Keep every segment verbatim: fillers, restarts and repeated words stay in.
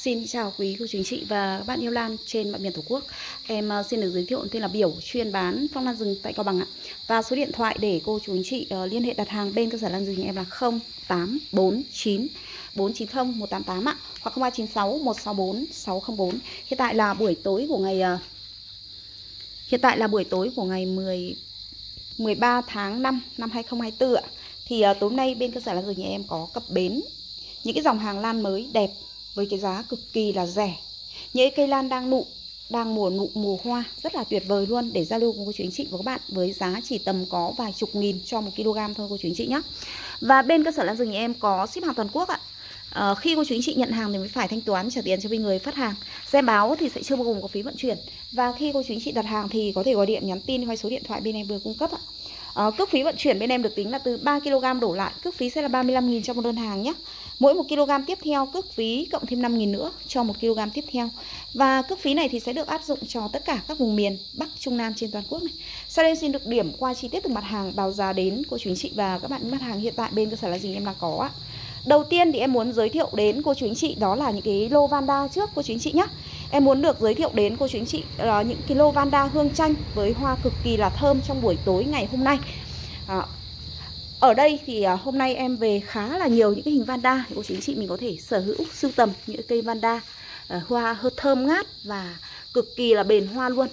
Xin chào quý cô chú anh chị và các bạn yêu lan trên mọi miền Tổ quốc. Em xin được giới thiệu tên là Biểu, chuyên bán phong lan rừng tại Cao Bằng ạ. Và số điện thoại để cô chú anh chị uh, liên hệ đặt hàng bên cơ sở lan rừng em là không tám bốn chín bốn chín không một tám tám ạ, hoặc không ba chín sáu một sáu bốn sáu không bốn. Hiện tại là buổi tối của ngày uh, hiện tại là buổi tối của ngày mười ba tháng năm năm hai không hai tư ạ. Thì uh, tối nay bên cơ sở lan rừng nhà em có cập bến những cái dòng hàng lan mới đẹp với cái giá cực kỳ là rẻ. Những cây lan đang nụ, đang mùa nụ mùa hoa rất là tuyệt vời luôn, để giao lưu cùng cô chú anh chị và các bạn với giá chỉ tầm có vài chục nghìn cho một kg thôi cô chú anh chị nhé. Và bên cơ sở lan rừng nhà em có ship hàng toàn quốc ạ. À, khi cô chú anh chị nhận hàng thì mới phải thanh toán trả tiền cho bên người phát hàng. Xem báo thì sẽ chưa bao gồm có phí vận chuyển. Và khi cô chú anh chị đặt hàng thì có thể gọi điện nhắn tin qua số điện thoại bên em vừa cung cấp ạ. À, cước phí vận chuyển bên em được tính là từ ba ki lô gam đổ lại, cước phí sẽ là ba mươi lăm nghìn cho một đơn hàng nhé. Mỗi một kg tiếp theo cước phí cộng thêm năm nghìn nữa cho một kg tiếp theo. Và cước phí này thì sẽ được áp dụng cho tất cả các vùng miền Bắc, Trung, Nam trên toàn quốc này. Sau đây xin được điểm qua chi tiết từng mặt hàng, báo giá đến cô chú anh chị và các bạn những mặt hàng hiện tại bên cơ sở lan rừng em đang có ạ. Đầu tiên thì em muốn giới thiệu đến cô chú anh chị đó là những cái lô Vanda trước cô chú anh chị nhé. Em muốn được giới thiệu đến cô chú anh chị uh, những cái lô Vanda hương chanh với hoa cực kỳ là thơm trong buổi tối ngày hôm nay. À, ở đây thì uh, hôm nay em về khá là nhiều những cái hình Vanda, cô chú anh chị mình có thể sở hữu sưu tầm những cây Vanda uh, hoa hơi thơm ngát và cực kỳ là bền hoa luôn.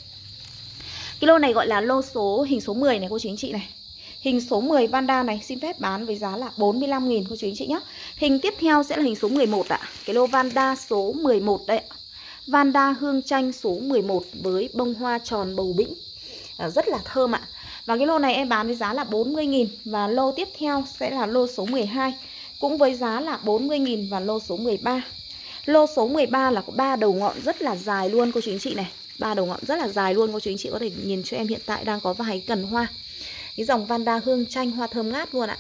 Cái lô này gọi là lô số hình số mười này cô chú anh chị này. Hình số mười Vanda này xin phép bán với giá là bốn mươi lăm nghìn cô chú anh chị nhé. Hình tiếp theo sẽ là hình số mười một ạ. Cái lô Vanda số mười một đấy. Vanda hương chanh số mười một với bông hoa tròn bầu bĩnh, à, rất là thơm ạ. Và cái lô này em bán với giá là bốn mươi nghìn. Và lô tiếp theo sẽ là lô số mười hai, cũng với giá là bốn mươi nghìn. Và lô số mười ba. Lô số mười ba là có ba đầu ngọn rất là dài luôn cô chú anh chị này. Ba đầu ngọn rất là dài luôn, cô chú anh chị có thể nhìn cho em hiện tại đang có vài cần hoa. Cái dòng Vanda hương chanh hoa thơm ngát luôn ạ.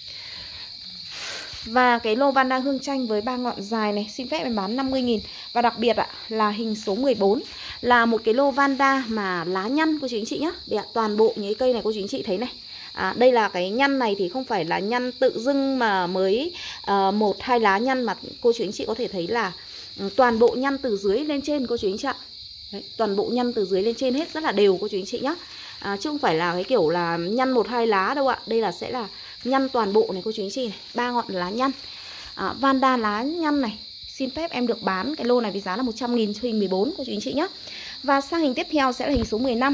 Và cái lô Vanda hương chanh với ba ngọn dài này xin phép em bán năm mươi nghìn. Và đặc biệt ạ là hình số mười bốn là một cái lô Vanda mà lá nhăn cô chú anh chị nhé. Để ạ, toàn bộ những cây này cô chú anh chị thấy này. À, đây là cái nhăn này thì không phải là nhăn tự dưng mà mới uh, một hai lá nhăn, mà cô chú anh chị có thể thấy là um, toàn bộ nhăn từ dưới lên trên cô chú anh chị ạ. Đấy, toàn bộ nhăn từ dưới lên trên hết rất là đều cô chú anh chị nhé. À, chứ không phải là cái kiểu là nhăn một hai lá đâu ạ. Đây là sẽ là nhăn toàn bộ này cô chú anh chị này, ba ngọn lá nhăn. à, Vanda lá nhăn này xin phép em được bán cái lô này với giá là một trăm nghìn cho hình mười bốn cô chú anh chị nhé. Và sang hình tiếp theo sẽ là hình số mười lăm.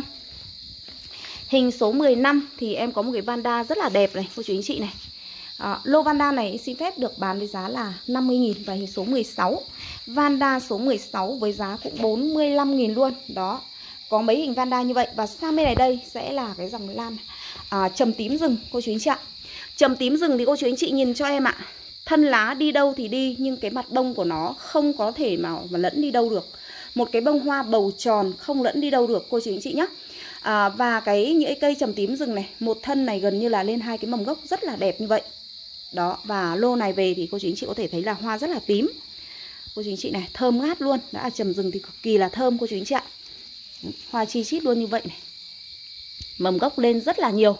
Hình số mười lăm thì em có một cái Vanda rất là đẹp này cô chú anh chị này. à, Lô Vanda này xin phép được bán với giá là năm mươi nghìn. Và hình số mười sáu, Vanda số mười sáu với giá cũng bốn mươi lăm nghìn luôn. Đó, có mấy hình Vanda như vậy. Và sang bên này đây sẽ là cái dòng lan à, trầm tím rừng cô chú anh chị ạ. Trầm tím rừng thì cô chú anh chị nhìn cho em ạ. Thân lá đi đâu thì đi, nhưng cái mặt bông của nó không có thể mà, mà lẫn đi đâu được. Một cái bông hoa bầu tròn không lẫn đi đâu được cô chú anh chị nhé. à, Và cái những cái cây trầm tím rừng này, một thân này gần như là lên hai cái mầm gốc rất là đẹp như vậy. Đó, và lô này về thì cô chú anh chị có thể thấy là hoa rất là tím cô chú anh chị này, thơm ngát luôn. Đã trầm rừng thì cực kỳ là thơm cô chú anh chị ạ. Hoa chi chít luôn như vậy này, mầm gốc lên rất là nhiều,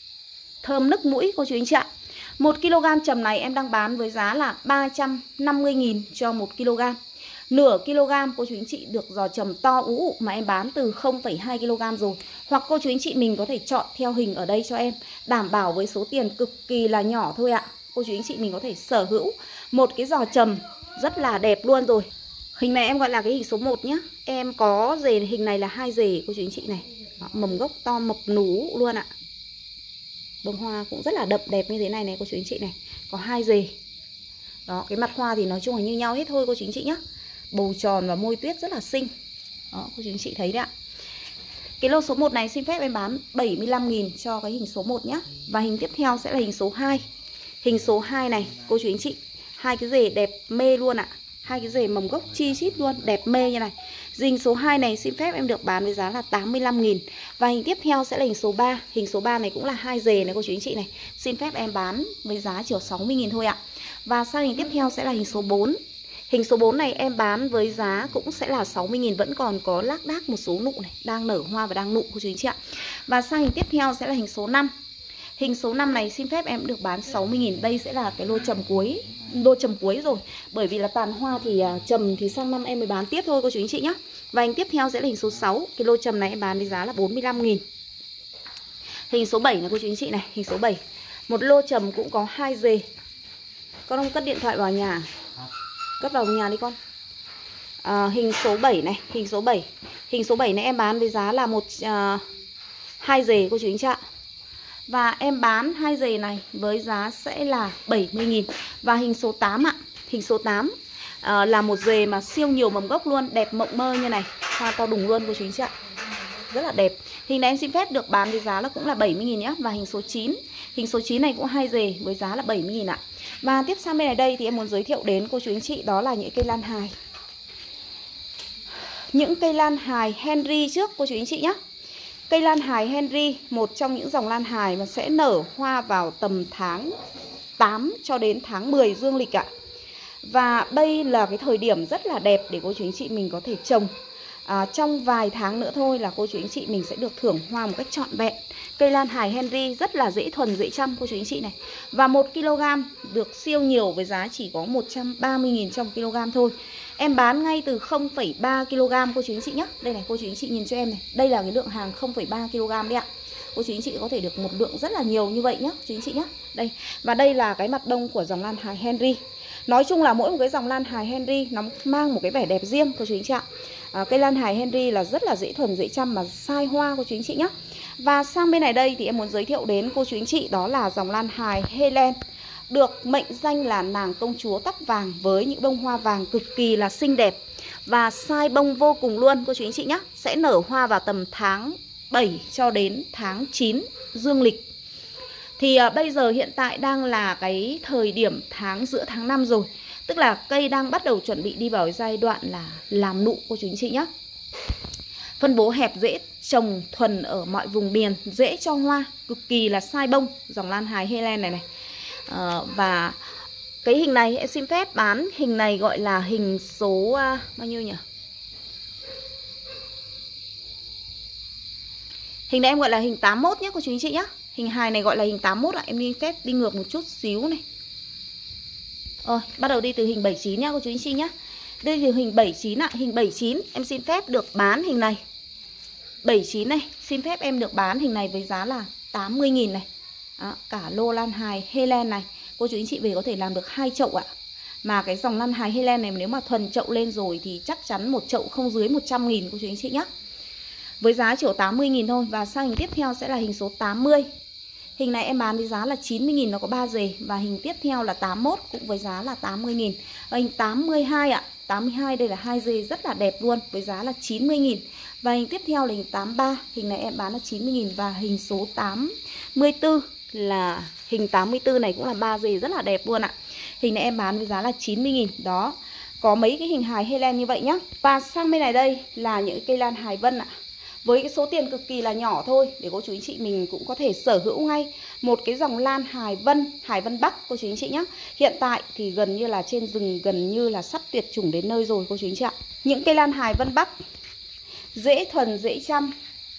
thơm nức mũi cô chú anh chị ạ. Một ki lô gam trầm này em đang bán với giá là ba trăm năm mươi nghìn cho một ki lô gam. Nửa kg cô chú anh chị được giò trầm to ú ụ mà em bán từ không phẩy hai ki lô gam rồi. Hoặc cô chú anh chị mình có thể chọn theo hình ở đây cho em, đảm bảo với số tiền cực kỳ là nhỏ thôi ạ. Cô chú anh chị mình có thể sở hữu một cái giò trầm rất là đẹp luôn rồi. Hình này em gọi là cái hình số một nhé. Em có rể hình này là hai rể cô chú anh chị này. Đó, mầm gốc to mập nú luôn ạ. Bông hoa cũng rất là đậm đẹp như thế này này cô chú anh chị này. Có hai rể. Đó, cái mặt hoa thì nói chung là như nhau hết thôi cô chú anh chị nhé. Bầu tròn và môi tuyết rất là xinh. Đó, cô chú anh chị thấy đấy ạ. Cái lô số một này xin phép em bán bảy mươi lăm nghìn cho cái hình số một nhé. Và hình tiếp theo sẽ là hình số hai. Hình số hai này cô chú anh chị, hai cái rể đẹp mê luôn ạ. Hai cái rể mầm gốc chi chít luôn, đẹp mê như này. Hình số hai này xin phép em được bán với giá là tám mươi lăm nghìn. Và hình tiếp theo sẽ là hình số ba. Hình số ba này cũng là hai rể này cô chú anh chị này. Xin phép em bán với giá chỉ sáu mươi nghìn thôi ạ. Và sang hình tiếp theo sẽ là hình số bốn. Hình số bốn này em bán với giá cũng sẽ là sáu mươi nghìn. Vẫn còn có lác đác một số nụ này, đang nở hoa và đang nụ cô chú anh chị ạ. Và sang hình tiếp theo sẽ là hình số năm. Hình số năm này xin phép em được bán sáu mươi nghìn. Đây sẽ là cái lô trầm cuối, lô trầm cuối rồi. Bởi vì là tàn hoa thì uh, trầm thì sang năm em mới bán tiếp thôi cô chú anh chị nhá. Và hình tiếp theo sẽ là hình số sáu. Cái lô trầm này em bán với giá là bốn mươi lăm nghìn. Hình số bảy này cô chú anh chị này, hình số bảy. Một lô trầm cũng có hai dề. Con không cất điện thoại vào nhà. Cất vào nhà đi con. À, hình số bảy này, hình số bảy. Hình số bảy này em bán với giá là một uh, hai dề cô chú anh chị ạ. Và em bán hai dề này với giá sẽ là bảy mươi nghìn. Và hình số tám ạ, hình số tám à, là một dề mà siêu nhiều mầm gốc luôn, đẹp mộng mơ như này, hoa to đùng luôn cô chú anh chị ạ. Rất là đẹp. Hình này em xin phép được bán với giá là cũng là bảy mươi nghìn nhé. Và hình số chín, hình số chín này cũng hai dề với giá là bảy mươi nghìn ạ. Và tiếp sang bên này đây thì em muốn giới thiệu đến cô chú anh chị đó là những cây lan hài. Những cây lan hài Henry trước cô chú anh chị nhé. Cây lan hài Henry, một trong những dòng lan hài mà sẽ nở hoa vào tầm tháng tám cho đến tháng mười dương lịch ạ. Và đây là cái thời điểm rất là đẹp để cô chú anh chị mình có thể trồng. À, trong vài tháng nữa thôi là cô chú anh chị mình sẽ được thưởng hoa một cách trọn vẹn. Cây lan hài Henry rất là dễ thuần, dễ chăm cô chú anh chị này. Và một ki lô gam được siêu nhiều với giá chỉ có một trăm ba mươi nghìn trong kg thôi. Em bán ngay từ không phẩy ba ki lô gam cô chú anh chị nhé. Đây này cô chú anh chị nhìn cho em này. Đây là cái lượng hàng không phẩy ba ki lô gam đấy ạ. Cô chú anh chị có thể được một lượng rất là nhiều như vậy nhé chú anh chị nhé. Đây. Và đây là cái mặt đông của dòng lan hài Henry. Nói chung là mỗi một cái dòng lan hài Henry nó mang một cái vẻ đẹp riêng cô chú anh chị ạ. À, cây lan hài Henry là rất là dễ thuần, dễ chăm mà sai hoa cô chú anh chị nhé. Và sang bên này đây thì em muốn giới thiệu đến cô chú anh chị đó là dòng lan hài Helen. Được mệnh danh là nàng công chúa tóc vàng với những bông hoa vàng cực kỳ là xinh đẹp. Và size bông vô cùng luôn cô chú anh chị nhé. Sẽ nở hoa vào tầm tháng bảy cho đến tháng chín dương lịch. Thì à, bây giờ hiện tại đang là cái thời điểm tháng giữa tháng năm rồi. Tức là cây đang bắt đầu chuẩn bị đi vào giai đoạn là làm nụ cô chú anh chị nhé. Phân bố hẹp, dễ trồng thuần ở mọi vùng miền, dễ cho hoa, cực kỳ là sai bông. Dòng lan hài Helen này này. À, và cái hình này em xin phép bán hình này gọi là hình số uh, bao nhiêu nhỉ? Hình này em gọi là hình tám mươi mốt nhé cô chú anh chị nhé. Hình hài này gọi là hình tám mươi mốt ạ. Em đi phép đi ngược một chút xíu này. Rồi, bắt đầu đi từ hình bảy mươi chín nha cô chú anh chị nhé. Đây từ hình bảy mươi chín ạ. Hình bảy mươi chín em xin phép được bán hình này bảy mươi chín này. Xin phép em được bán hình này với giá là tám mươi nghìn này. Đó, cả lô lan hài Helen này cô chú anh chị về có thể làm được hai chậu ạ. Mà cái dòng lan hài Helen này nếu mà thuần chậu lên rồi thì chắc chắn một chậu không dưới một trăm nghìn cô chú anh chị nhé. Với giá chỉ có tám mươi nghìn thôi. Và sang hình tiếp theo sẽ là hình số tám mươi. Hình này em bán với giá là chín mươi nghìn, nó có ba dề. Và hình tiếp theo là tám mươi mốt cũng với giá là tám mươi nghìn. Và hình tám mươi hai ạ. tám mươi hai đây là hai dề rất là đẹp luôn với giá là chín mươi nghìn. Và hình tiếp theo là hình tám mươi ba. Hình này em bán là chín mươi nghìn. Và hình số tám mươi tư là hình tám mươi tư này cũng là ba dề rất là đẹp luôn ạ. Hình này em bán với giá là chín mươi nghìn. Đó. Có mấy cái hình hài Helen như vậy nhá. Và sang bên này đây là những cây lan hài Vân ạ. Với cái số tiền cực kỳ là nhỏ thôi để cô chú anh chị mình cũng có thể sở hữu ngay một cái dòng lan hài Vân, hài Vân Bắc cô chú anh chị nhé. Hiện tại thì gần như là trên rừng gần như là sắp tuyệt chủng đến nơi rồi cô chú anh chị ạ. Những cây lan hài Vân Bắc dễ thuần, dễ chăm.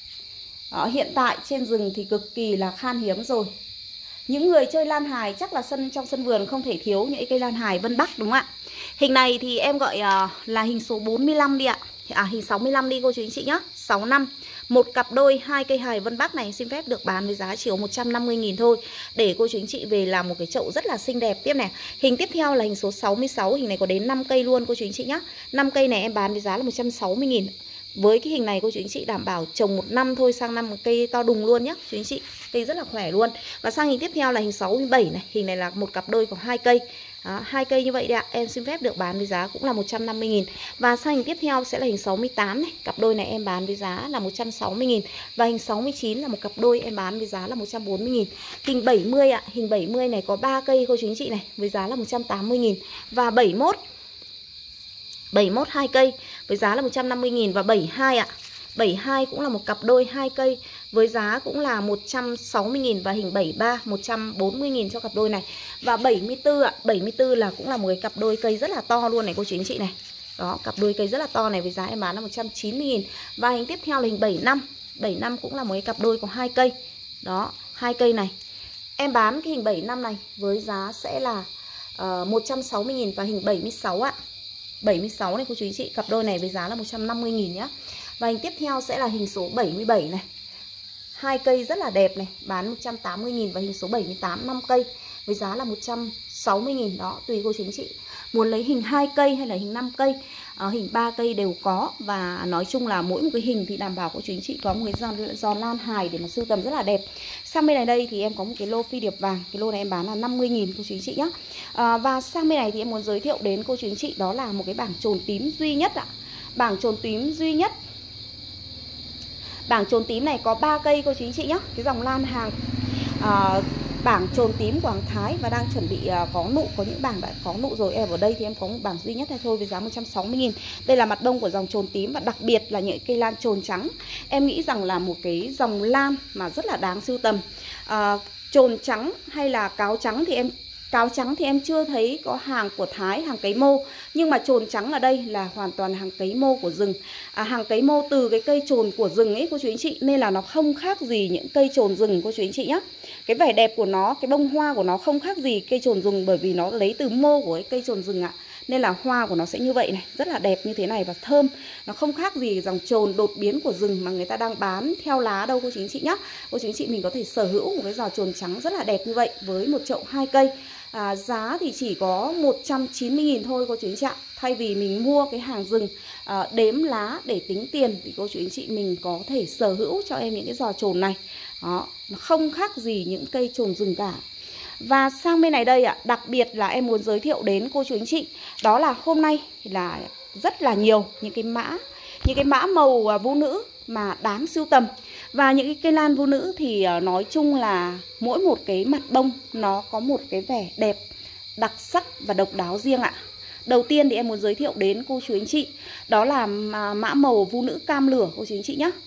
Đó, hiện tại trên rừng thì cực kỳ là khan hiếm rồi. Những người chơi lan hài chắc là sân trong sân vườn không thể thiếu những cây lan hài Vân Bắc đúng không ạ? Hình này thì em gọi uh, là hình số bốn mươi lăm đi ạ. À hình sáu mươi lăm đi cô chú anh chị nhá. sáu mươi lăm. Một cặp đôi hai cây hài Vân Bắc này xin phép được bán với giá chỉ có một trăm năm mươi nghìn thôi. Để cô chú anh chị về làm một cái chậu rất là xinh đẹp tiếp này. Hình tiếp theo là hình số sáu mươi sáu. Hình này có đến năm cây luôn cô chú anh chị nhá. năm cây này em bán với giá là một trăm sáu mươi nghìn. Với cái hình này cô chú anh chị đảm bảo trồng một năm thôi, sang năm một cây to đùng luôn nhá chú anh chị. Cây rất là khỏe luôn. Và sang hình tiếp theo là hình sáu mươi bảy này. Hình này là một cặp đôi có hai cây. Đó, hai cây như vậy đấy ạ. Em xin phép được bán với giá cũng là một trăm năm mươi nghìn. Và sang hình tiếp theo sẽ là hình sáu mươi tám này. Cặp đôi này em bán với giá là một trăm sáu mươi nghìn. Và hình sáu mươi chín là một cặp đôi em bán với giá là một trăm bốn mươi nghìn. Hình bảy mươi ạ. Hình bảy mươi này có ba cây cô chú anh chị này. Với giá là một trăm tám mươi nghìn. Và bảy mươi mốt bảy mươi mốt hai cây với giá là một trăm năm mươi nghìn. Và bảy mươi hai ạ. bảy mươi hai cũng là một cặp đôi hai cây với giá cũng là một trăm sáu mươi nghìn. Và hình bảy mươi ba một trăm bốn mươi nghìn cho cặp đôi này. Và bảy mươi tư ạ. bảy mươi tư là cũng là một cái cặp đôi cây rất là to luôn này cô chú anh chị này. Đó, cặp đôi cây rất là to này với giá em bán là một trăm chín mươi nghìn. Và hình tiếp theo là hình bảy mươi lăm. bảy mươi lăm cũng là một cái cặp đôi có hai cây. Đó, hai cây này. Em bán cái hình bảy năm này với giá sẽ là uh, một trăm sáu mươi nghìn và hình bảy mươi sáu ạ. bảy mươi sáu này cô chú anh chị, cặp đôi này với giá là một trăm năm mươi nghìn nhá. Và hình tiếp theo sẽ là hình số bảy mươi bảy này. Hai cây rất là đẹp này, bán một trăm tám mươi nghìn và hình số bảy mươi tám, năm cây với giá là một trăm sáu mươi nghìn. Đó, tùy cô chú anh chị muốn lấy hình hai cây hay là hình năm cây, à, hình ba cây đều có. Và nói chung là mỗi một cái hình thì đảm bảo cô chú anh chị có một cái giòn, giòn lan hài để mà sưu tầm rất là đẹp. Sang bên này đây thì em có một cái lô phi điệp vàng. Cái lô này em bán là năm mươi nghìn cô chú anh chị nhé. à, Và sang bên này thì em muốn giới thiệu đến cô chú anh chị đó là một cái bảng chồn tím duy nhất ạ. Bảng chồn tím duy nhất. Bảng chồn tím này có ba cây cô chú anh chị nhé. Cái dòng lan hàng à, bảng chồn tím của hàng Thái và đang chuẩn bị uh, có nụ. Có những bảng đã có nụ rồi. Em ở đây thì em có một bảng duy nhất này thôi với giá một trăm sáu mươi nghìn. Đây là mặt đông của dòng chồn tím và đặc biệt là những cây lan chồn trắng. Em nghĩ rằng là một cái dòng lan mà rất là đáng sưu tầm. uh, Chồn trắng hay là cáo trắng thì em Cáo trắng thì em chưa thấy có hàng của Thái, hàng cấy mô. Nhưng mà chồn trắng ở đây là hoàn toàn hàng cấy mô của rừng, à, hàng cấy mô từ cái cây chồn của rừng ấy cô chú anh chị. Nên là nó không khác gì những cây chồn rừng cô chú anh chị nhé. Cái vẻ đẹp của nó, cái bông hoa của nó không khác gì cây chồn rừng, bởi vì nó lấy từ mô của cái cây chồn rừng ạ. Nên là hoa của nó sẽ như vậy này, rất là đẹp như thế này và thơm. Nó không khác gì dòng chồn đột biến của rừng mà người ta đang bán theo lá đâu cô chú anh chị nhé. Cô chú anh chị mình có thể sở hữu một cái giò chồn trắng rất là đẹp như vậy với một chậu hai cây. À, giá thì chỉ có một trăm chín mươi nghìn thôi cô chú anh chị ạ. Thay vì mình mua cái hàng rừng à, đếm lá để tính tiền thì cô chú anh chị mình có thể sở hữu cho em những cái giò chồn này. Đó, nó không khác gì những cây chồn rừng cả. Và sang bên này đây ạ, đặc biệt là em muốn giới thiệu đến cô chú anh chị đó là hôm nay là rất là nhiều những cái mã, những cái mã màu vũ nữ mà đáng sưu tầm. Và những cái cây lan vũ nữ thì nói chung là mỗi một cái mặt bông nó có một cái vẻ đẹp, đặc sắc và độc đáo riêng ạ. Đầu tiên thì em muốn giới thiệu đến cô chú anh chị đó là mã màu vũ nữ cam lửa cô chú anh chị nhé.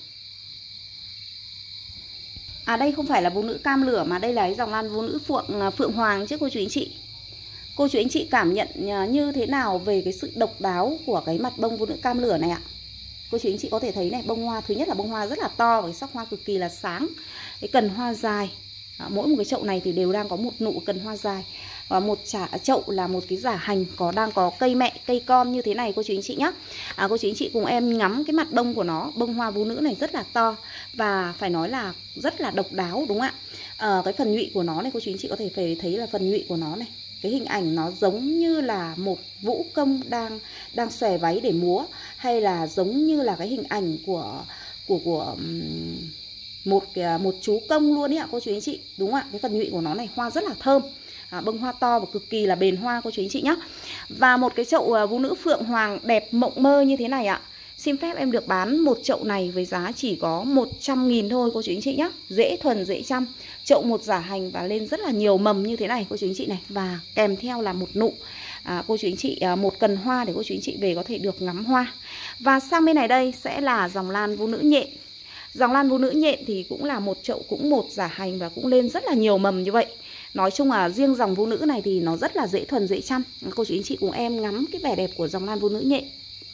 À đây không phải là vũ nữ cam lửa mà đây là cái dòng lan vũ nữ phượng phượng hoàng chứ cô chú anh chị. Cô chú anh chị cảm nhận như thế nào về cái sự độc đáo của cái mặt bông vũ nữ cam lửa này ạ? Cô chú anh chị có thể thấy này, bông hoa thứ nhất là bông hoa rất là to và cái sắc hoa cực kỳ là sáng. Cái cần hoa dài. À, mỗi một cái chậu này thì đều đang có một nụ cần hoa dài. Và một chả chậu là một cái giả hành có đang có cây mẹ, cây con như thế này cô chú anh chị nhé. À, cô chú anh chị cùng em ngắm cái mặt bông của nó. Bông hoa vũ nữ này rất là to và phải nói là rất là độc đáo đúng không ạ? À, cái phần nhụy của nó này cô chú anh chị có thể phải thấy là phần nhụy của nó này. Cái hình ảnh nó giống như là một vũ công đang đang xòe váy để múa, hay là giống như là cái hình ảnh của của của một một chú công luôn ấy ạ cô chú anh chị, đúng không ạ? Cái phần nhụy của nó này, hoa rất là thơm. À, bông hoa to và cực kỳ là bền hoa cô chú anh chị nhé. Và một cái chậu vũ nữ phượng hoàng đẹp mộng mơ như thế này ạ. Xin phép em được bán một chậu này với giá chỉ có một trăm nghìn thôi cô chú anh chị nhé. Dễ thuần dễ chăm. Chậu một giả hành và lên rất là nhiều mầm như thế này cô chú anh chị này. Và kèm theo là một nụ. À, cô chú anh chị à, một cần hoa để cô chú anh chị về có thể được ngắm hoa. Và sang bên này đây sẽ là dòng lan vũ nữ nhện. Dòng lan vũ nữ nhện thì cũng là một chậu cũng một giả hành và cũng lên rất là nhiều mầm như vậy. Nói chung là riêng dòng vũ nữ này thì nó rất là dễ thuần dễ chăm. Cô chú anh chị cùng em ngắm cái vẻ đẹp của dòng lan vũ nữ nhện.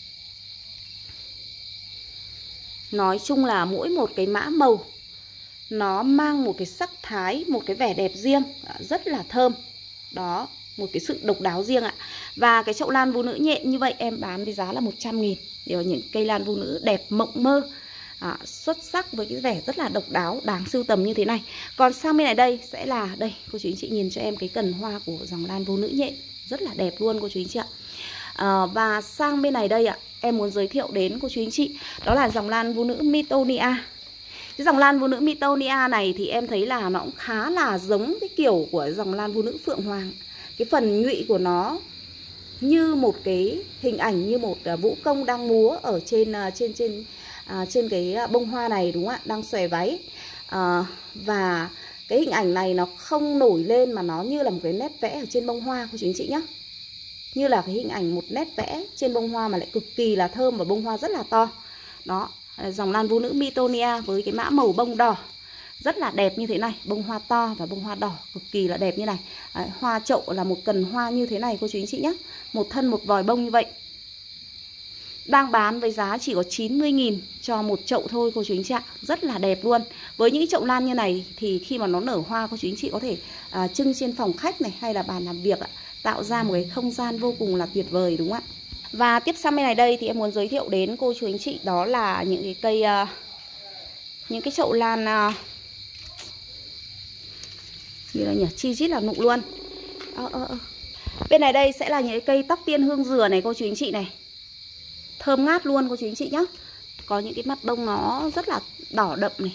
Nói chung là mỗi một cái mã màu nó mang một cái sắc thái, một cái vẻ đẹp riêng, rất là thơm. Đó, một cái sự độc đáo riêng ạ. Và cái chậu lan vũ nữ nhện như vậy em bán với giá là một trăm nghìn. Điều những cây lan vũ nữ đẹp mộng mơ, à, xuất sắc với cái vẻ rất là độc đáo, đáng sưu tầm như thế này. Còn sang bên này đây sẽ là, đây cô chú anh chị nhìn cho em cái cần hoa của dòng lan vũ nữ nhện. Rất là đẹp luôn cô chú anh chị ạ. à, Và sang bên này đây ạ, em muốn giới thiệu đến cô chú anh chị đó là dòng lan vũ nữ Mitonia. Cái dòng lan vũ nữ Mitonia này thì em thấy là nó cũng khá là giống cái kiểu của dòng lan vũ nữ phượng hoàng. Cái phần nhụy của nó như một cái hình ảnh, như một vũ công đang múa ở trên trên trên à, trên cái bông hoa này đúng không ạ, đang xòe váy. à, Và cái hình ảnh này nó không nổi lên mà nó như là một cái nét vẽ ở trên bông hoa cô chú anh chị nhé. Như là cái hình ảnh một nét vẽ trên bông hoa mà lại cực kỳ là thơm và bông hoa rất là to. Đó, dòng lan vũ nữ Mitonia với cái mã màu bông đỏ rất là đẹp như thế này, bông hoa to và bông hoa đỏ cực kỳ là đẹp như này. Đấy, hoa chậu là một cần hoa như thế này cô chú anh chị nhé, một thân một vòi bông như vậy. đang bán với giá chỉ có chín mươi nghìn cho một chậu thôi cô chú anh chị ạ. Rất là đẹp luôn. Với những chậu lan như này thì khi mà nó nở hoa, cô chú anh chị có thể à, trưng trên phòng khách này hay là bàn làm việc ạ, tạo ra một cái không gian vô cùng là tuyệt vời, đúng không ạ? Và tiếp sang bên này đây thì em muốn giới thiệu đến cô chú anh chị đó là những cái cây uh, những cái chậu lan uh, như là nhỉ, chi chít là nụ luôn. Ờ, ờ, ờ. Bên này đây sẽ là những cái cây tóc tiên hương dừa này cô chú anh chị này. Thơm ngát luôn cô chú anh chị nhá. Có những cái mặt bông nó rất là đỏ đậm này.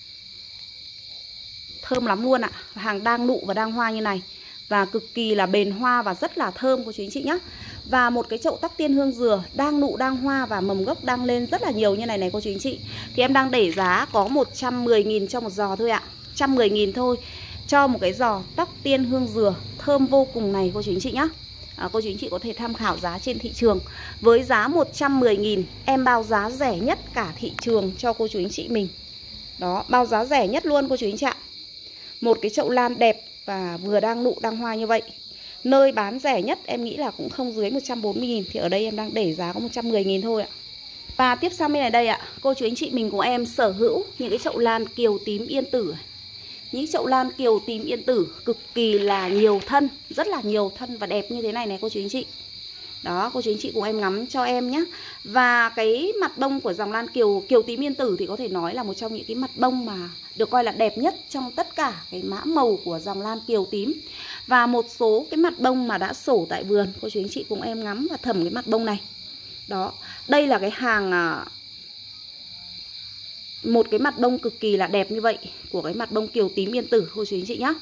Thơm lắm luôn ạ. Hàng đang nụ và đang hoa như này. Và cực kỳ là bền hoa và rất là thơm cô chú anh chị nhá. Và một cái chậu tóc tiên hương dừa đang nụ đang hoa và mầm gốc đang lên rất là nhiều như này này cô chú anh chị. Thì em đang để giá có một trăm mười nghìn cho một giò thôi ạ. một trăm mười nghìn thôi cho một cái giò tóc tiên hương dừa thơm vô cùng này cô chú anh chị nhá. À, cô chú anh chị có thể tham khảo giá trên thị trường. Với giá một trăm mười nghìn em bao giá rẻ nhất cả thị trường cho cô chú anh chị mình. Đó, bao giá rẻ nhất luôn cô chú anh chị ạ. Một cái chậu lan đẹp và vừa đang nụ đang hoa như vậy, nơi bán rẻ nhất em nghĩ là cũng không dưới một trăm bốn mươi nghìn. Thì ở đây em đang để giá có một trăm mười nghìn thôi ạ. Và tiếp sang bên này đây ạ, cô chú anh chị mình của em sở hữu những cái chậu lan kiều tím yên tử. Những chậu lan kiều tím yên tử cực kỳ là nhiều thân, rất là nhiều thân và đẹp như thế này này cô chú anh chị. Đó, cô chú anh chị cùng em ngắm cho em nhé. Và cái mặt bông của dòng lan kiều kiều tím yên tử thì có thể nói là một trong những cái mặt bông mà được coi là đẹp nhất trong tất cả cái mã màu của dòng lan kiều tím. Và một số cái mặt bông mà đã sổ tại vườn, cô chú anh chị cùng em ngắm và thẩm cái mặt bông này. Đó, đây là cái hàng một cái mặt bông cực kỳ là đẹp như vậy của cái mặt bông kiều tím yên tử cô chú anh chị nhé.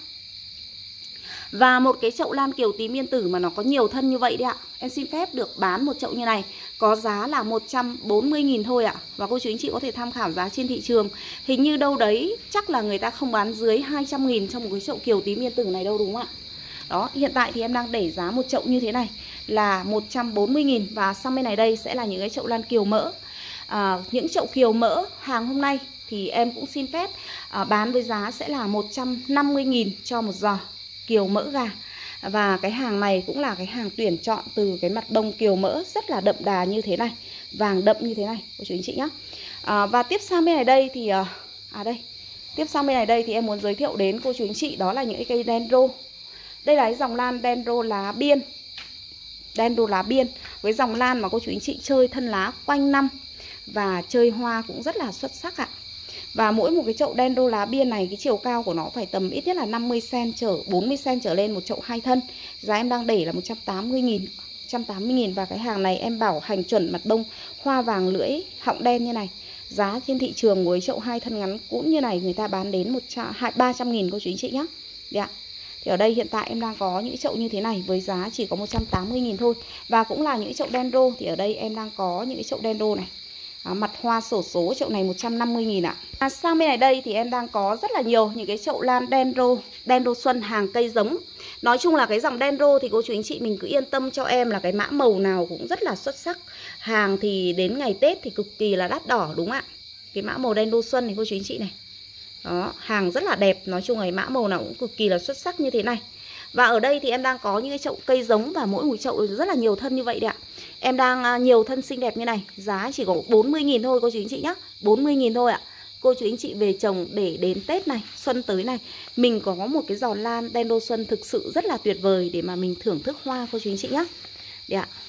Và một cái chậu lan kiều tím yên tử mà nó có nhiều thân như vậy đấy ạ, em xin phép được bán một chậu như này có giá là một trăm bốn mươi nghìn thôi ạ. Và cô chú anh chị có thể tham khảo giá trên thị trường. Hình như đâu đấy chắc là người ta không bán dưới hai trăm nghìn trong một cái chậu kiều tím yên tử này đâu, đúng không ạ? Đó, hiện tại thì em đang để giá một chậu như thế này là một trăm bốn mươi nghìn. Và sang bên này đây sẽ là những cái chậu lan kiều mỡ. à, Những chậu kiều mỡ hàng hôm nay thì em cũng xin phép à, bán với giá sẽ là một trăm năm mươi nghìn cho một giò kiều mỡ gà. Và cái hàng này cũng là cái hàng tuyển chọn từ cái mặt bông kiều mỡ rất là đậm đà như thế này, vàng đậm như thế này cô chú anh chị nhé. à, Và tiếp sang bên này đây thì À đây Tiếp sang bên này đây thì em muốn giới thiệu đến cô chú anh chị đó là những cái cây dendro. Đây là cái dòng lan dendro lá biên. Dendro lá biên với dòng lan mà cô chú anh chị chơi thân lá quanh năm và chơi hoa cũng rất là xuất sắc ạ. Và mỗi một cái chậu dendro lá biên này, cái chiều cao của nó phải tầm ít nhất là năm mươi xăng-ti-mét trở bốn mươi xăng-ti-mét trở lên một chậu hai thân. Giá em đang để là một trăm tám mươi nghìn. một trăm tám mươi nghìn. Và cái hàng này em bảo hành chuẩn mặt bông hoa vàng lưỡi họng đen như này. Giá trên thị trường với chậu hai thân ngắn cũng như này người ta bán đến ba trăm nghìn cô chú anh chị nhé. Đấy ạ. Thì ở đây hiện tại em đang có những chậu như thế này với giá chỉ có một trăm tám mươi nghìn thôi. Và cũng là những chậu dendro thì ở đây em đang có những cái chậu dendro này. À, mặt hoa sổ số chậu này một trăm năm mươi nghìn ạ. À, sang bên này đây thì em đang có rất là nhiều những cái chậu lan dendro, dendro xuân hàng cây giống. Nói chung là cái dòng dendro thì cô chú anh chị mình cứ yên tâm cho em là cái mã màu nào cũng rất là xuất sắc. Hàng thì đến ngày Tết thì cực kỳ là đắt đỏ, đúng ạ. Cái mã màu dendro xuân này cô chú anh chị này. Đó, hàng rất là đẹp, nói chung là mã màu nào cũng cực kỳ là xuất sắc như thế này. Và ở đây thì em đang có những cái chậu cây giống và mỗi một chậu rất là nhiều thân như vậy đấy ạ. Em đang nhiều thân xinh đẹp như này, giá chỉ có bốn mươi nghìn thôi cô chú anh chị nhé. bốn mươi nghìn thôi ạ. Cô chú anh chị về trồng để đến Tết này, xuân tới này, mình có một cái giò lan dendro xuân thực sự rất là tuyệt vời để mà mình thưởng thức hoa cô chú anh chị nhé. Đấy ạ.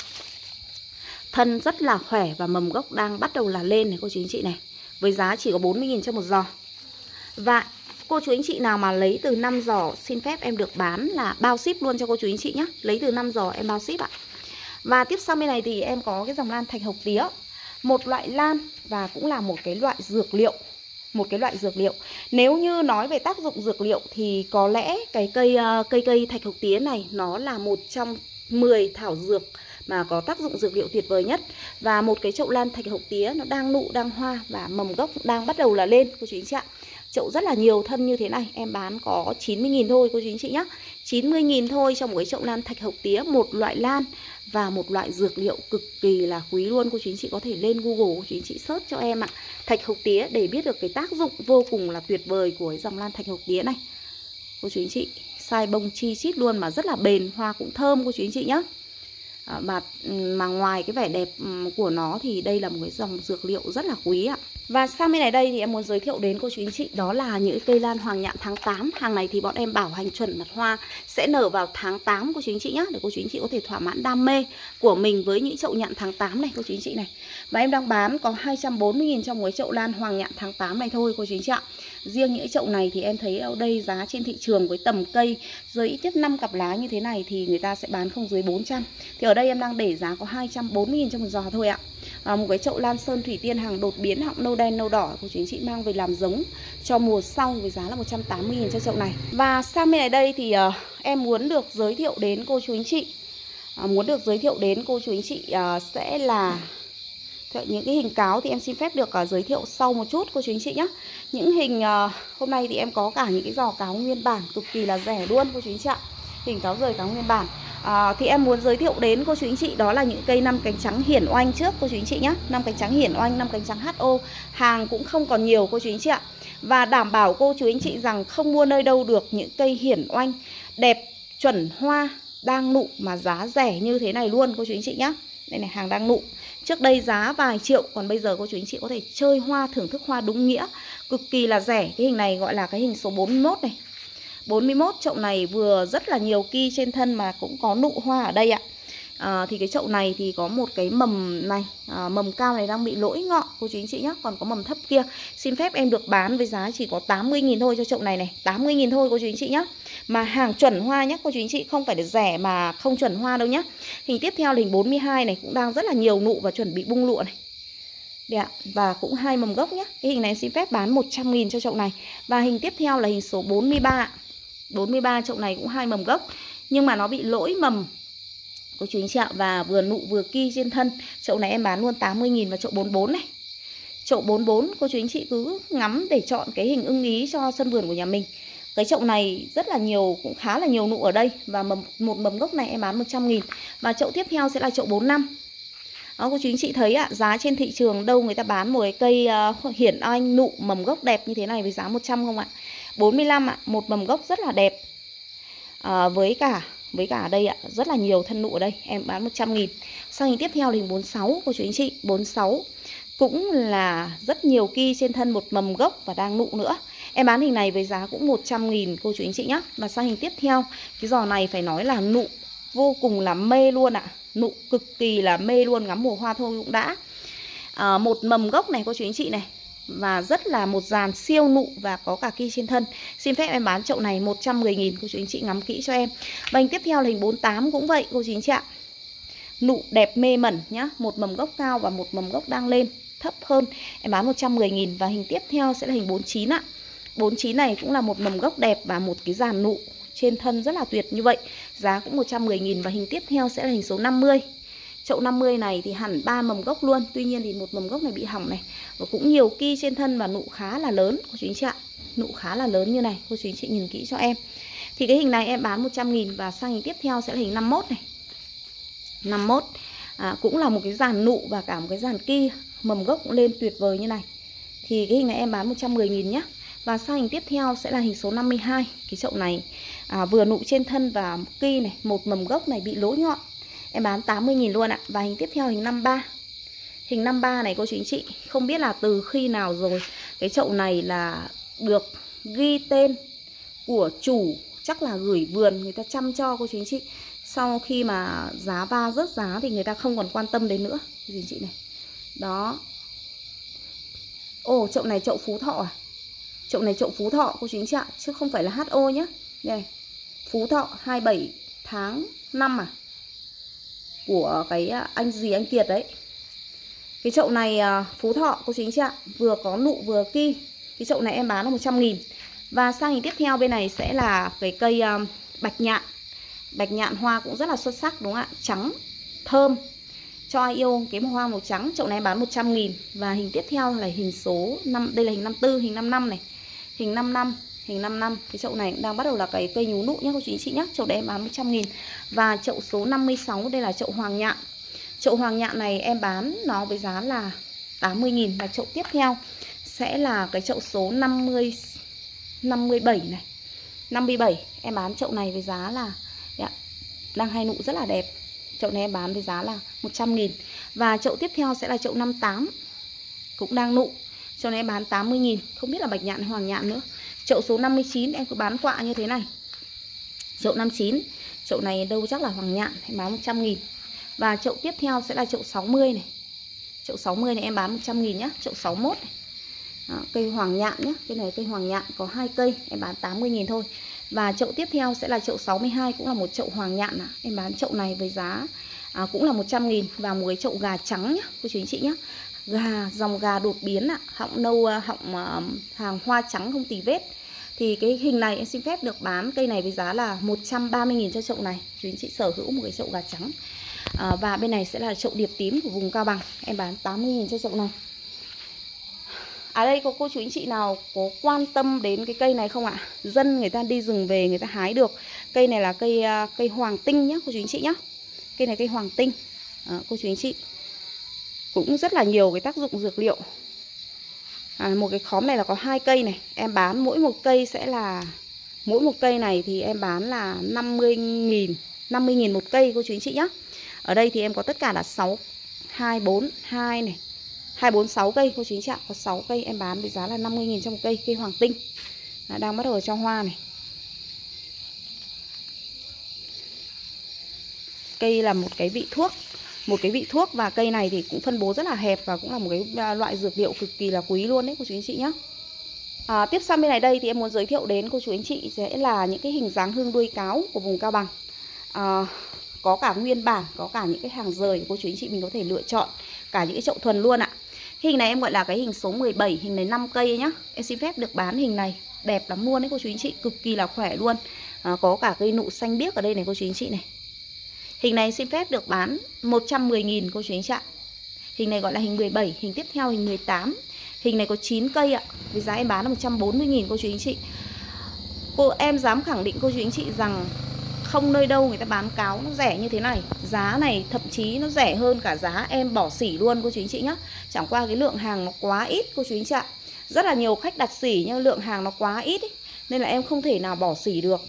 Thân rất là khỏe và mầm gốc đang bắt đầu là lên này cô chú anh chị này. Với giá chỉ có bốn mươi nghìn cho một giò. Và cô chú anh chị nào mà lấy từ năm giò xin phép em được bán là bao ship luôn cho cô chú anh chị nhé. Lấy từ năm giò em bao ship ạ. Và tiếp sang bên này thì em có cái dòng lan thạch hộc tía. Một loại lan và cũng là một cái loại dược liệu. Một cái loại dược liệu. Nếu như nói về tác dụng dược liệu thì có lẽ cái cây cây cây thạch hộc tía này nó là một trong mười thảo dược mà có tác dụng dược liệu tuyệt vời nhất. Và một cái chậu lan thạch hộc tía nó đang nụ đang hoa và mầm gốc đang bắt đầu là lên cô chú anh chị ạ. Chậu rất là nhiều thân như thế này em bán có chín mươi nghìn thôi cô chú anh chị nhé. chín mươi nghìn thôi trong một cái chậu lan thạch hộc tía, một loại lan và một loại dược liệu cực kỳ là quý luôn. Cô chú anh chị có thể lên Google, cô chú anh chị search cho em ạ, thạch hộc tía để biết được cái tác dụng vô cùng là tuyệt vời của cái dòng lan thạch hộc tía này. Cô chú anh chị, size bông chi chít luôn mà rất là bền, hoa cũng thơm cô chú anh chị nhé. À, mà mà ngoài cái vẻ đẹp của nó thì đây là một cái dòng dược liệu rất là quý ạ. Và sang bên này đây thì em muốn giới thiệu đến cô chú anh chị đó là những cây lan hoàng nhạn tháng tám. Hàng này thì bọn em bảo hành chuẩn mặt hoa, sẽ nở vào tháng tám cô chú anh chị nhé, để cô chú anh chị có thể thỏa mãn đam mê của mình với những chậu nhạn tháng tám này cô chú anh chị này. Và em đang bán có hai trăm bốn mươi nghìn trong cái chậu lan hoàng nhạn tháng tám này thôi cô chú anh chị ạ. Riêng những chậu này thì em thấy ở đây giá trên thị trường với tầm cây dưới ít nhất năm cặp lá như thế này thì người ta sẽ bán không dưới bốn trăm. Thì ở đây em đang để giá có hai trăm bốn mươi nghìn trong một giò thôi ạ. À, một cái chậu lan sơn thủy tiên hàng đột biến họng nâu đen nâu đỏ của chú anh chị mang về làm giống cho mùa sau với giá là một trăm tám mươi nghìn cho chậu này. Và sang bên này đây thì uh, em muốn được giới thiệu đến cô chú anh chị uh, muốn được giới thiệu đến cô chú anh chị uh, sẽ là những cái hình cáo thì em xin phép được uh, giới thiệu sau một chút cô chú anh chị nhé. Những hình uh, hôm nay thì em có cả những cái giò cáo nguyên bản cực kỳ là rẻ luôn cô chú anh chị ạ. Hình cáo rời cáo nguyên bản. À, thì em muốn giới thiệu đến cô chú anh chị đó là những cây năm cánh trắng hiển oanh trước cô chú anh chị nhé. Năm cánh trắng hiển oanh, năm cánh trắng hát o. Hàng cũng không còn nhiều cô chú anh chị ạ. Và đảm bảo cô chú anh chị rằng không mua nơi đâu được những cây hiển oanh đẹp, chuẩn hoa, đang nụ mà giá rẻ như thế này luôn cô chú anh chị nhé. Đây này, hàng đang nụ. Trước đây giá vài triệu, còn bây giờ cô chú anh chị có thể chơi hoa, thưởng thức hoa đúng nghĩa, cực kỳ là rẻ. Cái hình này gọi là cái hình số bốn mươi mốt này. bốn mươi mốt chậu này vừa rất là nhiều ki trên thân mà cũng có nụ hoa ở đây ạ. À, thì cái chậu này thì có một cái mầm này, à, mầm cao này đang bị lỗi ngọn cô chú anh chị nhé. Còn có mầm thấp kia. Xin phép em được bán với giá chỉ có tám mươi nghìn thôi cho chậu này này. tám mươi nghìn thôi cô chú anh chị nhé. Mà hàng chuẩn hoa nhé cô chú anh chị, không phải để rẻ mà không chuẩn hoa đâu nhé. Hình tiếp theo là hình bốn mươi hai này, cũng đang rất là nhiều nụ và chuẩn bị bung lụa này. Đấy ạ. Và cũng hai mầm gốc nhé. Cái hình này xin phép bán một trăm nghìn cho chậu này. Và hình tiếp theo là hình số bốn mươi ba. bốn mươi ba chậu này cũng hai mầm gốc nhưng mà nó bị lỗi mầm cô chú anh chị ạ, và vừa nụ vừa ki trên thân. Chậu này em bán luôn tám mươi nghìn. Và chậu bốn mươi bốn này, chậu bốn mươi bốn cô chú anh chị cứ ngắm để chọn cái hình ưng ý cho sân vườn của nhà mình. Cái chậu này rất là nhiều, cũng khá là nhiều nụ ở đây. Và mầm, một mầm gốc này em bán một trăm nghìn. Và chậu tiếp theo sẽ là chậu bốn mươi lăm. Đó, cô chú anh chị thấy ạ, giá trên thị trường đâu người ta bán một cái cây uh, hiển oanh nụ mầm gốc đẹp như thế này với giá một trăm không ạ? bốn mươi lăm ạ, một mầm gốc rất là đẹp. À, với cả với cả đây ạ, rất là nhiều thân nụ ở đây, em bán một trăm nghìn. Sang hình tiếp theo là hình bốn mươi sáu cô chú anh chị, bốn mươi sáu cũng là rất nhiều ki trên thân, một mầm gốc và đang nụ nữa. Em bán hình này với giá cũng một trăm nghìn cô chú anh chị nhé. Và sang hình tiếp theo, cái giò này phải nói là nụ vô cùng là mê luôn ạ. Nụ cực kỳ là mê luôn, ngắm mùa hoa thôi cũng đã. À, một mầm gốc này cô chú anh chị này. Và rất là một dàn siêu nụ và có cả ki trên thân. Xin phép em bán chậu này một trăm mười nghìn cô chú anh chị ngắm kỹ cho em. Và hình tiếp theo là hình bốn mươi tám cũng vậy cô chú anh chị ạ. Nụ đẹp mê mẩn nhá, một mầm gốc cao và một mầm gốc đang lên thấp hơn. Em bán một trăm mười nghìn. Và hình tiếp theo sẽ là hình bốn mươi chín ạ. bốn mươi chín này cũng là một mầm gốc đẹp và một cái dàn nụ trên thân rất là tuyệt như vậy. Giá cũng một trăm mười nghìn. Và hình tiếp theo sẽ là hình số năm mươi. Chậu năm mươi này thì hẳn ba mầm gốc luôn. Tuy nhiên thì một mầm gốc này bị hỏng này. Và cũng nhiều ki trên thân và nụ khá là lớn cô chú anh chị ạ. Nụ khá là lớn như này, cô chú anh chị nhìn kỹ cho em. Thì cái hình này em bán một trăm nghìn. Và sang hình tiếp theo sẽ là hình năm mươi mốt này. năm mươi mốt à, cũng là một cái dàn nụ và cả một cái dàn ki. Mầm gốc cũng lên tuyệt vời như này. Thì cái hình này em bán một trăm mười nghìn nhé. Và sang hình tiếp theo sẽ là hình số năm mươi hai. Cái chậu này à, vừa nụ trên thân và ki này, một mầm gốc này bị lỗi ngọn. Em bán tám mươi nghìn luôn ạ. Và hình tiếp theo hình năm mươi ba. Hình năm mươi ba này cô chú anh chị, không biết là từ khi nào rồi cái chậu này là được ghi tên của chủ, chắc là gửi vườn người ta chăm cho cô chú anh chị. Sau khi mà giá va rớt giá thì người ta không còn quan tâm đến nữa cô chú anh chị này. Đó. Ồ, chậu này chậu Phú Thọ à? Chậu này chậu Phú Thọ cô chú anh chị ạ, chứ không phải là hát o nhé. Đây. Phú Thọ hai mươi bảy tháng năm à? Của cái anh gì anh Kiệt đấy. Cái chậu này Phú Thọ cô chú anh chị ạ, vừa có nụ vừa ki. Cái chậu này em bán là một trăm nghìn. Và sang hình tiếp theo bên này sẽ là cái cây bạch nhạn. Bạch nhạn hoa cũng rất là xuất sắc đúng không ạ? Trắng, thơm. Cho ai yêu cái màu hoa màu trắng. Chậu này em bán một trăm nghìn. Và hình tiếp theo là hình số năm. Đây là hình năm mươi tư, hình năm mươi lăm này. Hình năm mươi lăm, hình năm mươi lăm. Cái chậu này cũng đang bắt đầu là cái cây nhú nụ nhé cô chú anh chị nhé. Chậu này em bán một trăm nghìn. Và chậu số năm mươi sáu, đây là chậu hoàng nhạn. Chậu hoàng nhạn này em bán nó với giá là tám mươi nghìn. Và chậu tiếp theo sẽ là cái chậu số năm mươi, năm mươi bảy này. năm mươi bảy em bán chậu này với giá là đấy, đang hai nụ rất là đẹp. Chậu này em bán với giá là một trăm nghìn. Và chậu tiếp theo sẽ là chậu năm tám, cũng đang nụ. Chậu này em bán tám mươi nghìn, không biết là bạch nhạn hay hoàng nhạn nữa. Chậu số năm mươi chín em cứ bán quạ như thế này. Chậu năm chín, chậu này đâu chắc là hoàng nhạn, em bán một trăm nghìn. Và chậu tiếp theo sẽ là chậu sáu mươi này. Chậu sáu mươi này em bán một trăm nghìn nhá. Chậu sáu mốt này. Đó, cây hoàng nhạn nhá. Cái này cây hoàng nhạn có hai cây, em bán tám mươi nghìn thôi. Và chậu tiếp theo sẽ là chậu sáu mươi hai, cũng là một chậu hoàng nhạn à. Em bán chậu này với giá à, cũng là một trăm nghìn. Và một cái chậu gà trắng nhá, cô chú anh chị nhá. Gà, dòng gà đột biến ạ, à. Họng nâu, họng uh, hàng hoa trắng không tì vết. Thì cái hình này em xin phép được bán cây này với giá là một trăm ba mươi nghìn cho chậu này. Chú anh chị sở hữu một cái chậu gà trắng. à, Và bên này sẽ là chậu điệp tím của vùng Cao Bằng. Em bán tám mươi nghìn cho chậu này. Ở đây có cô chú anh chị nào có quan tâm đến cái cây này không ạ? Dân người ta đi rừng về người ta hái được. Cây này là cây cây hoàng tinh nhá cô chú anh chị nhá. Cây này cây hoàng tinh. à, Cô chú anh chị, cũng rất là nhiều cái tác dụng dược liệu. à, Một cái khóm này là có hai cây này. Em bán mỗi một cây sẽ là, mỗi một cây này thì em bán là năm mươi nghìn, năm mươi nghìn một cây cô chú anh chị nhá. Ở đây thì em có tất cả là sáu, hai, bốn, hai này, hai, bốn, sáu cây cô chú anh chị ạ. Có sáu cây em bán với giá là năm mươi nghìn cho một cây. Cây hoàng tinh à, đang bắt đầu cho hoa này. Cây là một cái vị thuốc, một cái vị thuốc. Và cây này thì cũng phân bố rất là hẹp, và cũng là một cái loại dược liệu cực kỳ là quý luôn đấy cô chú anh chị nhé. à, Tiếp sang bên này đây thì em muốn giới thiệu đến cô chú anh chị sẽ là những cái hình dáng hương đuôi cáo của vùng Cao Bằng. à, Có cả nguyên bản, có cả những cái hàng rời cô chú anh chị mình có thể lựa chọn. Cả những cái chậu thuần luôn ạ. Cái hình này em gọi là cái hình số mười bảy, hình này năm cây nhá. Em xin phép được bán hình này, đẹp lắm luôn đấy cô chú anh chị, cực kỳ là khỏe luôn. à, Có cả cây nụ xanh biếc ở đây này cô chú anh chị này. Hình này xin phép được bán một trăm mười nghìn cô chú anh chị ạ. Hình này gọi là hình mười bảy, hình tiếp theo hình mười tám. Hình này có chín cây ạ. Với giá em bán là một trăm bốn mươi nghìn cô chú anh chị. Cô em dám khẳng định cô chú anh chị rằng không nơi đâu người ta bán cáo nó rẻ như thế này. Giá này thậm chí nó rẻ hơn cả giá em bỏ xỉ luôn cô chú anh chị nhá. Chẳng qua cái lượng hàng nó quá ít cô chú anh chị ạ. Rất là nhiều khách đặt xỉ nhưng lượng hàng nó quá ít ý, nên là em không thể nào bỏ xỉ được.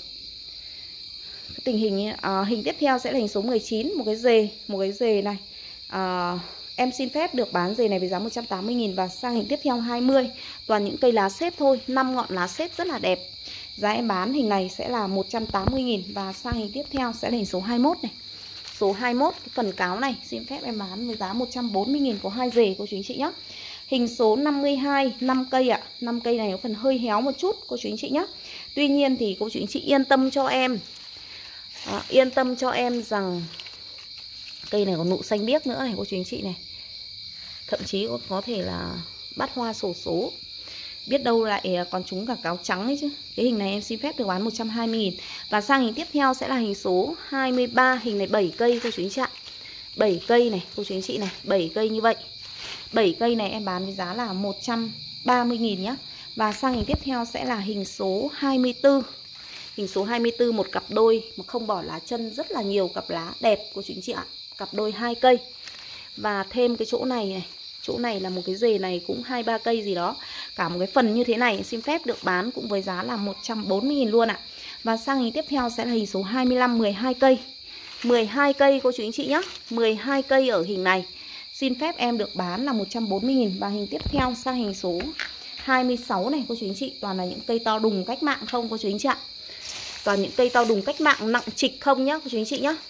Tình hình à, hình tiếp theo sẽ là hình số mười chín, một cái dề, một cái dề này. à, Em xin phép được bán dề này với giá một trăm tám mươi nghìn. Và sang hình tiếp theo hai mươi, toàn những cây lá xếp thôi, năm ngọn lá xếp rất là đẹp. Giá em bán hình này sẽ là một trăm tám mươi nghìn. Và sang hình tiếp theo sẽ là hình số hai mươi mốt này. Số hai mươi mốt, cái phần cáo này xin phép em bán với giá một trăm bốn mươi nghìn, có hai dề cô chú anh chị nhé. Hình số năm mươi hai, năm cây ạ. năm cây này có phần hơi héo một chút cô chú anh chị nhé. Tuy nhiên thì cô chú anh chị yên tâm cho em. À, yên tâm cho em rằng cây này còn nụ xanh biếc nữa này cô chú anh chị này. Thậm chí có, có thể là bắt hoa sổ số. Biết đâu lại còn trúng cả cáo trắng ấy chứ. Cái hình này em xin phép được bán một trăm hai mươi nghìn. Và sang hình tiếp theo sẽ là hình số hai mươi ba. Hình này bảy cây cô chú anh chị ạ. bảy cây này cô chú anh chị này. bảy cây như vậy. bảy cây này em bán với giá là một trăm ba mươi nghìn nhá. Và sang hình tiếp theo sẽ là hình số hai mươi tư. Hình số hai mươi tư, một cặp đôi mà không bỏ lá chân, rất là nhiều cặp lá đẹp cô chú anh chị ạ. Cặp đôi hai cây. Và thêm cái chỗ này này, chỗ này là một cái dề này cũng hai ba cây gì đó. Cả một cái phần như thế này xin phép được bán cũng với giá là một trăm bốn mươi nghìn luôn ạ. Và sang hình tiếp theo sẽ là hình số hai mươi lăm, mười hai cây. mười hai cây cô chú anh chị nhé. mười hai cây ở hình này xin phép em được bán là một trăm bốn mươi nghìn. Và hình tiếp theo sang hình số hai mươi sáu này cô chú anh chị, toàn là những cây to đùng cách mạng không cô chú anh chị ạ. Toàn những cây to đùng cách mạng nặng trịch không nhá cô chú anh chị nhá.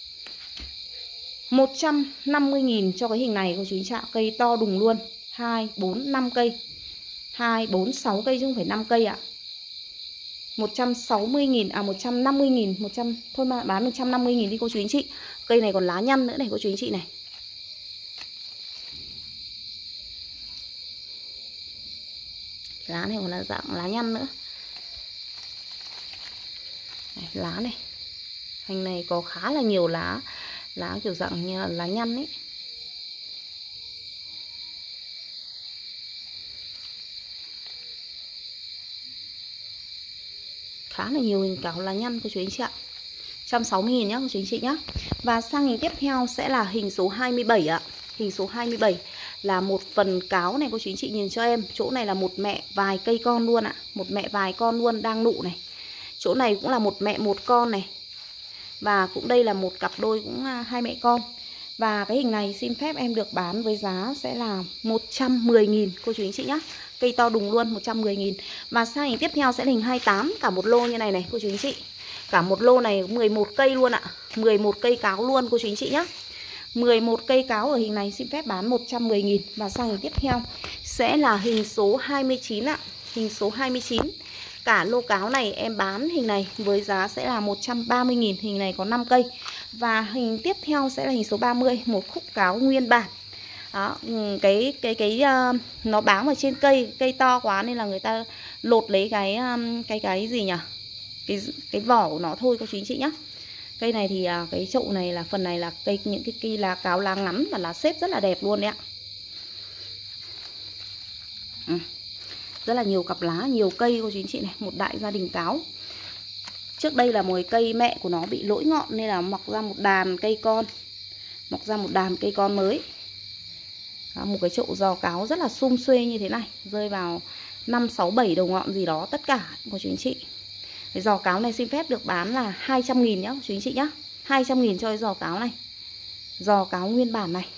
một trăm năm mươi nghìn cho cái hình này cô chú anh chị ạ. Cây to đùng luôn. hai, bốn, năm cây. hai, bốn, sáu cây chứ không phải năm cây ạ. một trăm sáu mươi nghìn, à một trăm năm mươi nghìn, một trăm thôi mà bán một trăm năm mươi nghìn đi cô chú anh chị. Cây này còn lá nhăn nữa này cô chú anh chị này. Lá này còn là dạng lá nhăn nữa. Này, lá này. Hành này có khá là nhiều lá. Lá kiểu dạng như là lá nhăn ấy. Khá là nhiều hình cáo lá nhăn cô chú anh chị ạ. một trăm sáu mươi nghìn nhá cô chú anh chị nhá. Và sang hình tiếp theo sẽ là hình số hai mươi bảy ạ. Hình số hai mươi bảy là một phần cáo này cô chú anh chị nhìn cho em. Chỗ này là một mẹ vài cây con luôn ạ. Một mẹ vài con luôn đang nụ này. Chỗ này cũng là một mẹ một con này. Và cũng đây là một cặp đôi cũng hai mẹ con. Và cái hình này xin phép em được bán với giá sẽ là một trăm mười nghìn cô chú anh chị nhá. Cây to đùng luôn, một trăm mười nghìn. Và sang hình tiếp theo sẽ là hình hai mươi tám, cả một lô như này này cô chú anh chị. Cả một lô này mười một cây luôn ạ. mười một cây cáo luôn cô chú anh chị nhá. mười một cây cáo ở hình này xin phép bán một trăm mười nghìn. Và sang hình tiếp theo sẽ là hình số hai mươi chín ạ. Hình số hai mươi chín. Cả lô cáo này em bán hình này với giá sẽ là một trăm ba mươi nghìn. Hình này có năm cây. Và hình tiếp theo sẽ là hình số ba mươi, một khúc cáo nguyên bản. Đó, cái cái cái uh, nó bám ở trên cây, cây to quá nên là người ta lột lấy cái um, cái cái gì nhỉ? Cái cái vỏ của nó thôi cô chú anh chị nhá. Cây này thì uh, cái chậu này là phần này là cây những cái cây lá cáo lá ngắn và lá xếp rất là đẹp luôn đấy ạ. Ừ. Rất là nhiều cặp lá, nhiều cây cô chú anh chị này, một đại gia đình cáo. Trước đây là một cây mẹ của nó bị lỗi ngọn nên là mọc ra một đàn cây con. Mọc ra một đàn cây con mới. Đó, một cái chậu giò cáo rất là sum xuê như thế này, rơi vào năm, sáu, bảy đầu ngọn gì đó tất cả cô chú anh chị. Cái giò cáo này xin phép được bán là hai trăm nghìn nhá cô chú anh chị nhá. hai trăm nghìn cho cái giò cáo này. Giò cáo nguyên bản này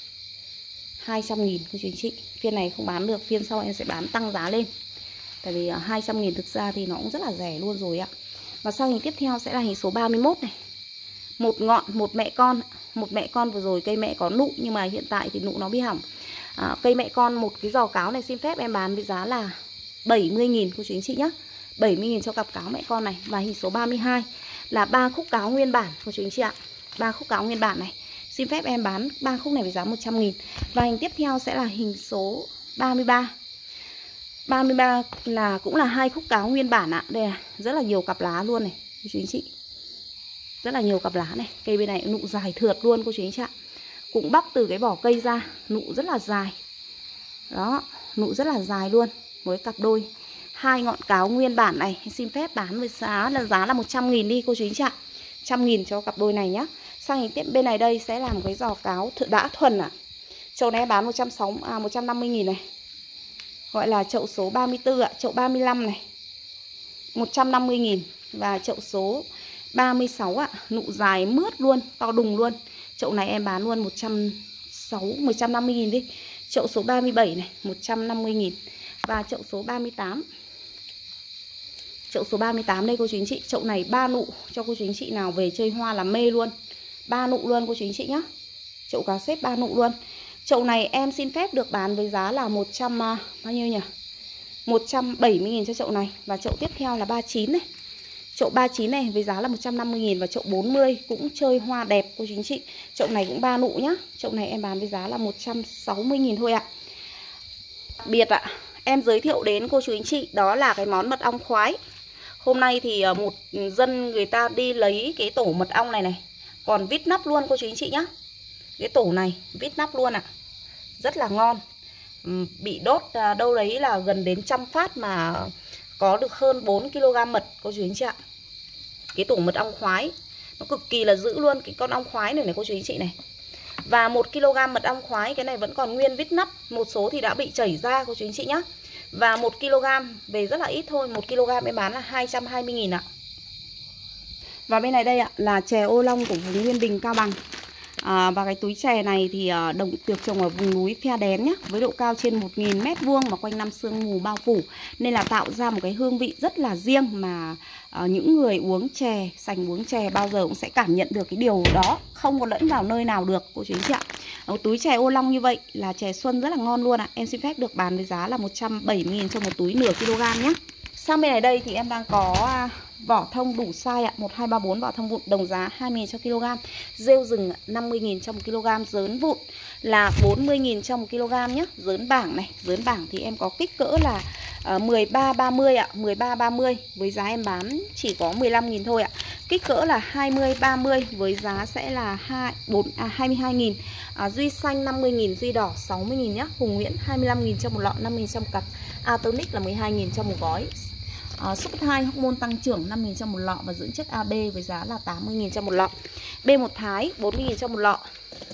hai trăm nghìn cô chú anh chị. Phiên này không bán được, phiên sau em sẽ bán tăng giá lên. Tại vì hai trăm nghìn thực ra thì nó cũng rất là rẻ luôn rồi ạ. Và sang hình tiếp theo sẽ là hình số ba mươi mốt này. Một ngọn, một mẹ con. Một mẹ con vừa rồi cây mẹ có nụ nhưng mà hiện tại thì nụ nó bị hỏng. à, Cây mẹ con một cái giò cáo này xin phép em bán với giá là bảy mươi nghìn cô chú anh chị nhé. bảy mươi nghìn cho cặp cáo mẹ con này. Và hình số ba mươi hai là ba khúc cáo nguyên bản cô chú anh chị ạ. ba khúc cáo nguyên bản này xin phép em bán ba khúc này với giá một trăm nghìn. Và hình tiếp theo sẽ là hình số ba mươi ba. ba mươi ba là cũng là hai khúc cáo nguyên bản ạ. Đây là rất là nhiều cặp lá luôn này cô chú anh chị. Rất là nhiều cặp lá này. Cây bên này nụ dài thượt luôn cô chú anh chị ạ. Cũng bóc từ cái vỏ cây ra, nụ rất là dài. Đó, nụ rất là dài luôn. Với cặp đôi hai ngọn cáo nguyên bản này xin phép bán với giá là giá là một trăm nghìn đi cô chú anh chị ạ. một trăm nghìn cho cặp đôi này nhá. Sang hình tiếp bên này đây sẽ là một cái giò cáo đã thuần ạ. Chậu này bán một trăm sáu mươi, à, một trăm năm mươi nghìn này. Gọi là chậu số ba mươi tư ạ, chậu ba mươi lăm này. một trăm năm mươi nghìn. Và chậu số ba mươi sáu ạ, nụ dài mướt luôn, to đùng luôn. Chậu này em bán luôn một trăm sáu mươi, một trăm năm mươi nghìn đi. Chậu số ba mươi bảy này, một trăm năm mươi nghìn. Và chậu số ba mươi tám. Chậu số ba mươi tám đây cô chú anh chị. Chậu này ba nụ cho cô chú anh chị nào về chơi hoa là mê luôn. ba nụ luôn cô chú anh chị nhá. Chậu cá xếp ba nụ luôn. Chậu này em xin phép được bán với giá là một trăm bao nhiêu nhỉ? một trăm bảy mươi nghìn cho chậu này. Và chậu tiếp theo là ba mươi chín này. Chậu ba mươi chín này với giá là một trăm năm mươi nghìn. Và chậu bốn mươi cũng chơi hoa đẹp cô chú anh chị. Chậu này cũng ba nụ nhá. Chậu này em bán với giá là một trăm sáu mươi nghìn thôi ạ. Đặc biệt ạ, em giới thiệu đến cô chú anh chị đó là cái món mật ong khoái. Hôm nay thì một dân người ta đi lấy cái tổ mật ong này này, còn vít nắp luôn cô chú anh chị nhá. Cái tổ này vít nắp luôn ạ. Rất là ngon. Bị đốt đâu đấy là gần đến trăm phát mà có được hơn bốn ki lô gam mật cô chú anh chị ạ. Cái tổ mật ong khoái nó cực kỳ là dữ luôn. Cái con ong khoái này này cô chú anh chị này. Và một ki lô gam mật ong khoái cái này vẫn còn nguyên vít nắp. Một số thì đã bị chảy ra cô chú anh chị nhá. Và một ki lô gam về rất là ít thôi. Một ki lô gam em bán là hai trăm hai mươi nghìn ạ. Và bên này đây ạ là chè ô long của vùng Nguyên Bình, Cao Bằng. À, và cái túi chè này thì uh, đồng được trồng ở vùng núi Phe Đén nhé, với độ cao trên một nghìn mét vuông và quanh năm sương mù bao phủ, nên là tạo ra một cái hương vị rất là riêng mà uh, những người uống chè, sành uống chè bao giờ cũng sẽ cảm nhận được cái điều đó, không có lẫn vào nơi nào được cô chú anh chị ạ. Một túi chè ô long như vậy là chè xuân rất là ngon luôn ạ. Em xin phép được bán với giá là một trăm bảy mươi nghìn cho một túi nửa kg nhé. Sang bên này đây thì em đang có vỏ thông đủ size ạ, một, hai, ba, bốn vỏ thông vụn đồng giá hai mươi nghìn cho kg. Rêu rừng năm mươi nghìn cho một kg, dớn vụn là bốn mươi nghìn cho một kg nhé. Dớn bảng này, dớn bảng thì em có kích cỡ là uh, mười ba ba mươi ạ, mười ba ba mươi với giá em bán chỉ có mười lăm nghìn thôi ạ. Kích cỡ là hai mươi ba mươi với giá sẽ là hai, bốn, à, hai mươi hai nghìn. À, Duy xanh năm mươi nghìn, Duy đỏ sáu mươi nghìn nhé. Hùng Nguyễn hai mươi lăm nghìn cho một lọ, năm mươi nghìn cho một cặp. Atonic là mười hai nghìn cho một gói. À, Súc thai hormone tăng trưởng năm nghìn cho một lọ và dưỡng chất a bê với giá là tám mươi nghìn cho một lọ. B một Thái bốn mươi nghìn cho một lọ.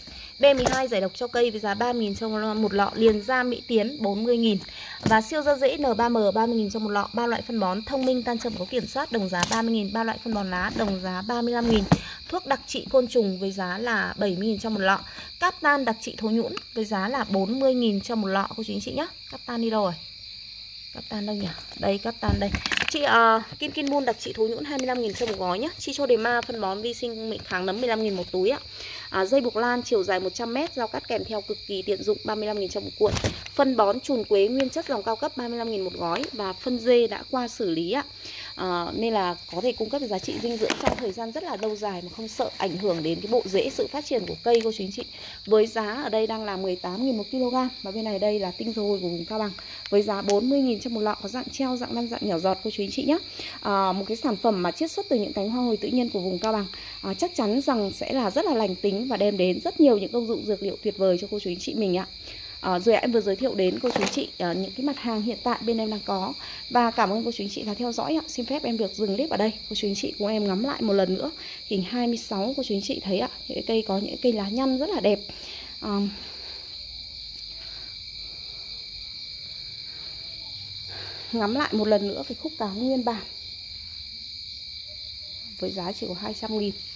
B mười hai giải độc cho cây với giá ba mươi nghìn cho một lọ. Liền da Mỹ Tiến bốn mươi nghìn. Và siêu da dễ N ba M ba mươi nghìn cho một lọ. Ba loại phân bón thông minh tan chậm có kiểm soát đồng giá ba mươi nghìn. Ba loại phân bón lá đồng giá ba mươi lăm nghìn. Thuốc đặc trị côn trùng với giá là bảy mươi nghìn cho một lọ. Cáp tan đặc trị thối nhũn với giá là bốn mươi nghìn cho một lọ cô chú anh chị nhé. Cáp tan đi đâu rồi? Cáp tan đâu nhỉ? Đây, cáp tan đây. Chị uh, Kim Kin Bun đặc trị thối nhũn hai mươi lăm nghìn cho một gói nhé. Chi cho đề ma phân bón vi sinh kháng nấm mười lăm nghìn một túi ạ. À, dây buộc lan chiều dài một trăm mét, rau cắt kèm theo cực kỳ tiện dụng ba mươi lăm nghìn cho một cuộn. Phân bón trùn quế nguyên chất dòng cao cấp ba mươi lăm nghìn một gói. Và phân dê đã qua xử lý ạ. À, nên là có thể cung cấp giá trị dinh dưỡng trong thời gian rất là lâu dài mà không sợ ảnh hưởng đến cái bộ rễ, sự phát triển của cây cô chú anh chị. Với giá ở đây đang là mười tám nghìn một kg. Và bên này đây là tinh dầu của vùng Cao Bằng với giá bốn mươi nghìn cho một lọ, có dạng treo, dạng lăn, dạng nhỏ giọt cô chú anh chị nhé. À, một cái sản phẩm mà chiết xuất từ những cánh hoa hồi tự nhiên của vùng Cao Bằng, à, chắc chắn rằng sẽ là rất là lành tính và đem đến rất nhiều những công dụng dược liệu tuyệt vời cho cô chú anh chị mình ạ. À, rồi em vừa giới thiệu đến cô chú anh chị à, những cái mặt hàng hiện tại bên em đang có. Và cảm ơn cô chú anh chị đã theo dõi ạ. Xin phép em được dừng clip ở đây. Cô chú anh chị cùng em ngắm lại một lần nữa hình hai mươi sáu cô chú anh chị thấy ạ. Những cây có những cây lá nhăn rất là đẹp. À, ngắm lại một lần nữa cái khúc cáo nguyên bản với giá chỉ có hai trăm nghìn.